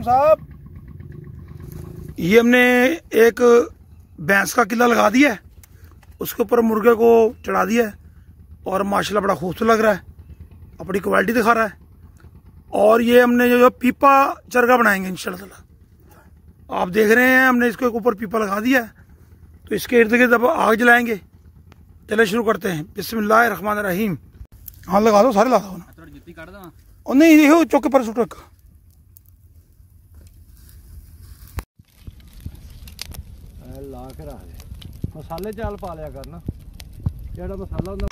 साहब। ये हमने एक भैंस का किला लगा दिया है, उसके ऊपर मुर्गे को चढ़ा दिया है और माशाल्लाह बड़ा खूबसूरत लग रहा है, अपनी क्वालिटी दिखा रहा है। और ये हमने जो पीपा चरगा बनाएंगे इंशाल्लाह। आप देख रहे हैं हमने इसके ऊपर पीपा लगा दिया है, तो इसके इर्द गिर्द अब आग जलाएंगे। चले शुरू करते हैं। बिस्मिल्लाहिर्रहमानिर्रहीम। हाँ लगा दो, सारे लगा दो ना। और नहीं देखो चौके पर सुट रखा। ला के रख दे, मसाले चाल पा लिया करना, जेड़ा मसाला होता।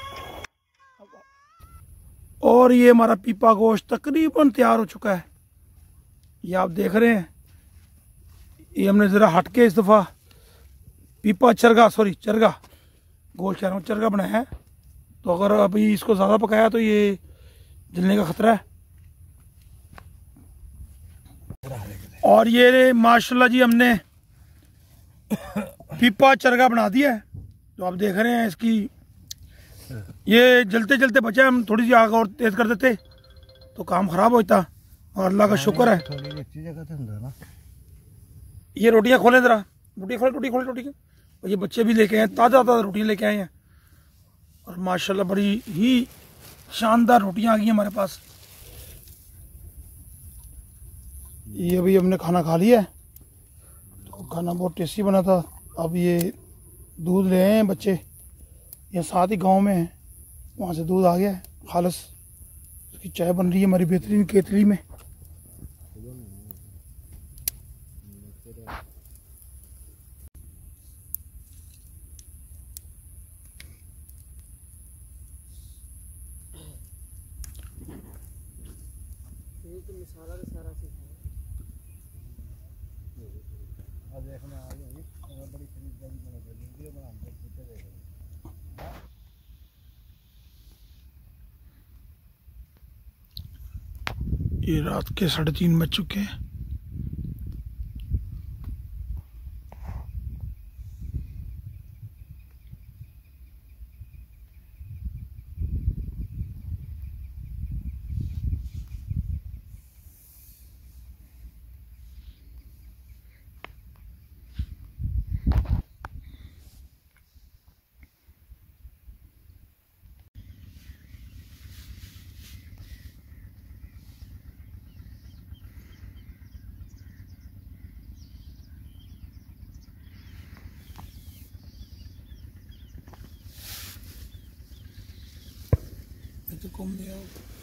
और ये हमारा पीपा गोश्त तकरीबन तैयार हो चुका है, ये आप देख रहे हैं। ये हमने ज़रा हट के इस दफ़ा पीपा चरगा चरगा गोश्त कह रहा हूँ, चरगा बनाया है। तो अगर अभी इसको ज़्यादा पकाया तो ये जलने का खतरा है। और ये माशाल्लाह जी हमने पीपा चरगा बना दिया है, जो आप देख रहे हैं। इसकी ये जलते जलते बचा, हम थोड़ी सी आग और तेज कर देते तो काम खराब होता, और अल्लाह का शुक्र है। ये रोटियां खोलें जरा, रोटी खोले। और ये बच्चे भी लेके आए, ताज़ा रोटियां लेके आए हैं, और माशाल्लाह बड़ी ही शानदार रोटियां आ गई हमारे पास। ये अभी हमने खाना खा लिया है, तो खाना बहुत टेस्टी बना था। अब ये दूध ले आए हैं बच्चे, ये साथ ही गांव में है, वहाँ से दूध आ गया है खालस। इसकी चाय बन रही है हमारी बेहतरीन केतली में। ये रात के 3:30 बज चुके हैं। तो कम दिया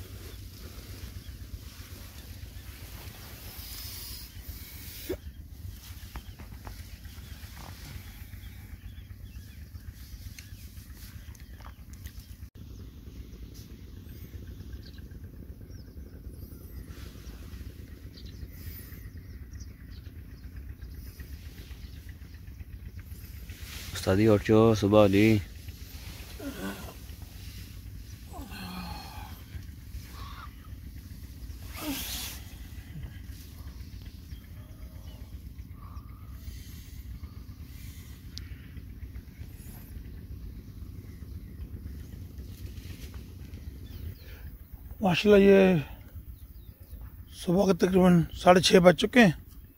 उस्तादी और जो सुबह वाली माशाल्लाह। ये सुबह के तकरीबन 6:30 बज चुके हैं।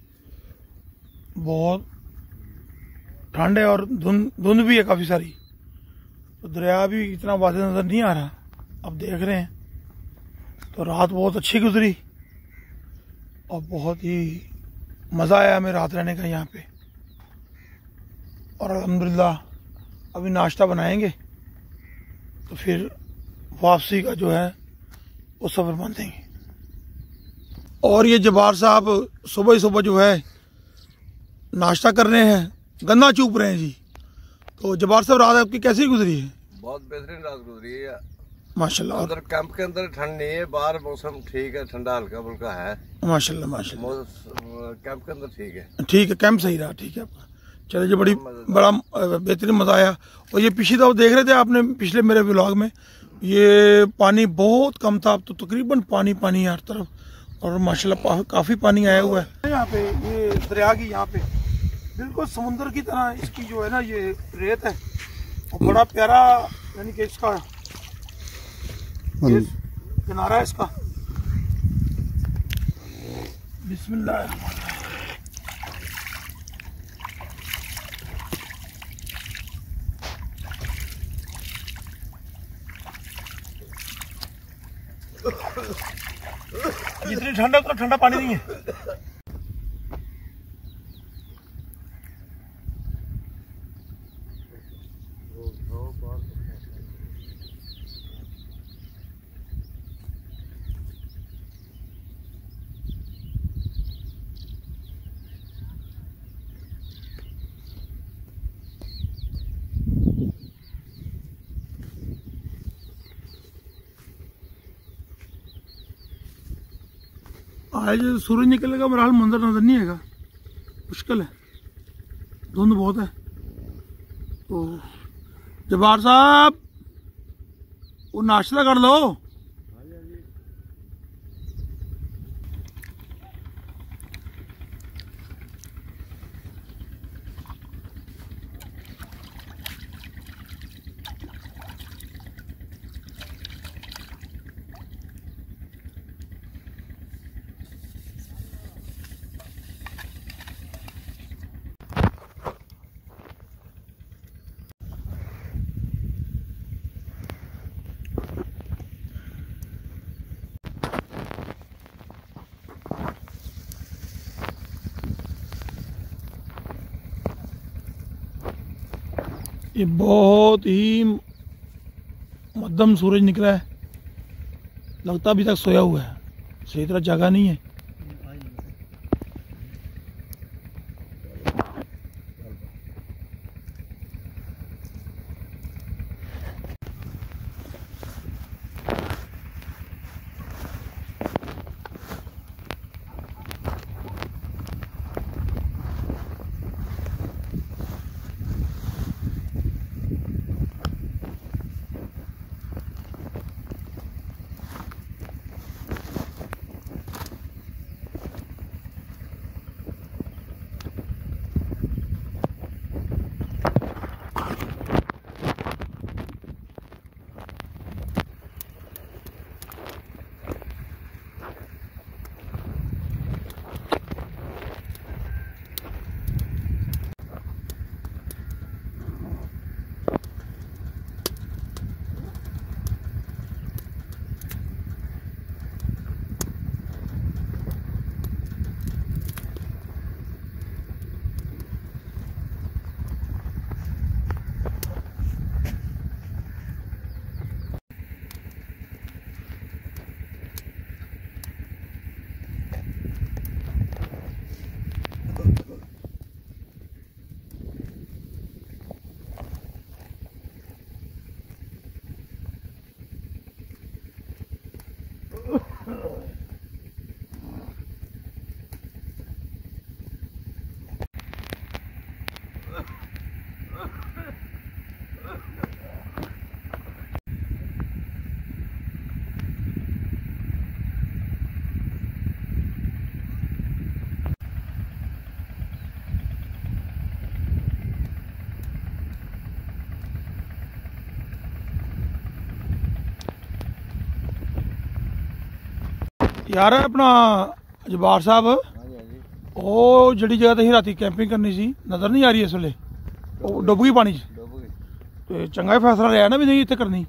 बहुत ठंड है और धुंध भी है काफ़ी सारी, तो दरिया भी इतना वाज़ेह नज़र नहीं आ रहा। अब देख रहे हैं तो रात बहुत अच्छी गुजरी और बहुत ही मज़ा आया हमें रात रहने का यहाँ पे। और अल्हम्दुलिल्लाह अभी नाश्ता बनाएंगे तो फिर वापसी का जो है वो सफ़र बांधेंगे। और ये जब्बार साहब सुबह ही सुबह जो है नाश्ता कर रहे हैं, गन्ना चूप रहे हैं जी। तो जब्बार साहब रात आपकी कैसी गुजरी है? बहुत बेहतरीन रात गुजरी है माशाल्लाह। अंदर कैंप के अंदर ठंड नहीं है, बाहर मौसम ठीक है, ठंडा हल्का फुल्का है माशाल्लाह। कैंप के अंदर ठीक है। ठीक है, कैंप सही रहा, ठीक है आपका। चलिए जी, बड़ा बेहतरीन मज़ा आया। और ये पिछली दफ़ा देख रहे थे आपने पिछले मेरे व्लॉग में, ये पानी बहुत कम था, अब तो तकरीबन पानी है हर तरफ, और माशाल्लाह काफ़ी पानी आया हुआ है यहाँ पे। ये दरिया की यहाँ पे बिल्कुल समुंदर की तरह इसकी जो है ना ये रेत है, और बड़ा प्यारा, यानी कि इसका किनारा है इसका। बिस्मिल्लाह। जितनी ठंडा उतना ठंडा पानी नहीं है। आज सूरज निकलेगा, बहरहाल मंजर नजर नहीं आएगा, मुश्किल है, धुंध बहुत है। तो जब्बार साहब वो नाश्ता कर लो। ये बहुत ही मध्यम सूरज निकला है, लगता अभी तक सोया हुआ है, सही तरह जगह नहीं है। यार अपना जबार साहब ਉਹ ਜਿਹੜੀ ਜਗ੍ਹਾ ਤੇ ਰਾਤੀ ਕੈਂਪਿੰਗ ਕਰਨੀ ਸੀ ਨਜ਼ਰ ਨਹੀਂ ਆ ਰਹੀ ਇਸ ਵੇਲੇ, ਉਹ ਡੁੱਬ ਗਈ ਪਾਣੀ 'ਚ। ਤੇ ਚੰਗਾ ਹੀ ਫੈਸਲਾ ਲਿਆ ਨਾ ਵੀ ਨਹੀਂ ਇੱਥੇ ਕਰਨੀ,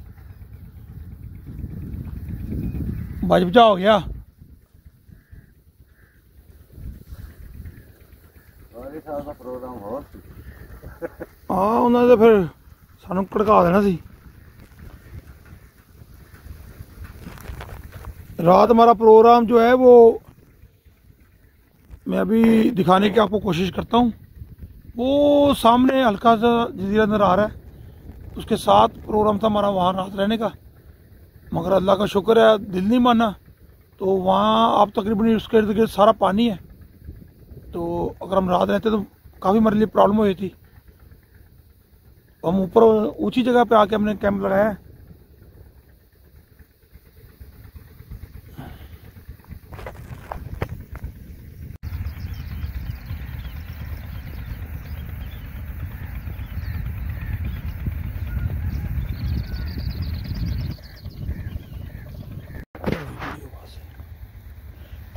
ਬਚ ਬਚਾ ਹੋ ਗਿਆ। ਹਾਂ ਉਹਨਾਂ ਦੇ ਫਿਰ ਸਾਨੂੰ ਭੜਕਾ देना सी। रात हमारा प्रोग्राम जो है वो मैं अभी दिखाने की आपको कोशिश करता हूँ। वो सामने हल्का सा जजीरा नज़र आ रहा है, उसके साथ प्रोग्राम था हमारा वहाँ रात रहने का, मगर अल्लाह का शुक्र है दिल नहीं माना। तो वहाँ आप तकरीबन उसके इर्द गिर्द सारा पानी है, तो अगर हम रात रहते तो काफ़ी हमारे लिए प्रॉब्लम हुई थी। हम ऊपर ऊंची जगह पे आके हमने कैंप लगाया है।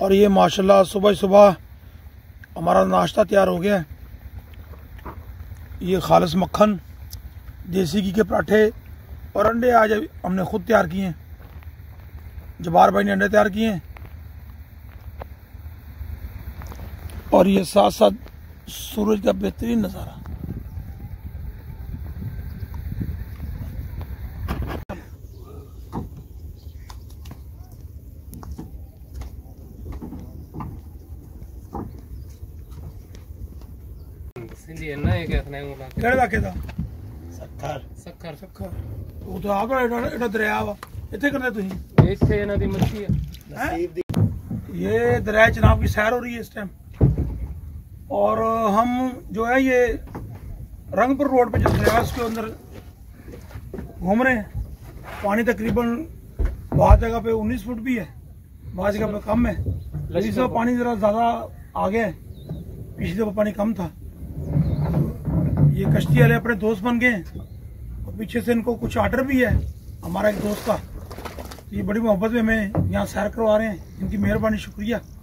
और ये माशाल्लाह सुबह सुबह हमारा नाश्ता तैयार हो गया है। ये खालिस मक्खन, देसी घी के पराठे और अंडे आज हमने खुद तैयार किए हैं। जबार भाई ने अंडे तैयार किए हैं और ये साथ साथ सूरज का बेहतरीन नज़ारा। ਕਿਹੜੇ ਇਲਾਕੇ ਦਾ? ਸੱਖਰ ਉਹ ਤਾਂ ਆਪ ਇਹਦਾ ਦਰਿਆ ਵਾ, ਇੱਥੇ ਕਰਦੇ ਤੁਸੀਂ? ਇੱਥੇ ਇਹਨਾਂ ਦੀ ਮੱਛੀ ਹੈ। ये दरिया चनाब की सैर हो रही है इस टाइम, और हम जो है ये रंगपुर रोड पे जो दरिया है उसके अंदर घूम रहे हैं। पानी तकरीबन बहुत जगह पे 19 फुट भी है, बहुत जगह पे कम है। इस दफा पानी ज़रा ज़्यादा आ गया है, पिछली दफा पानी कम था। ये कश्ती वाले अपने दोस्त बन गए हैं और पीछे से इनको कुछ आर्डर भी है हमारा एक दोस्त का। ये बड़ी मोहब्बत में हमें यहाँ सैर करवा रहे हैं, इनकी मेहरबानी, शुक्रिया।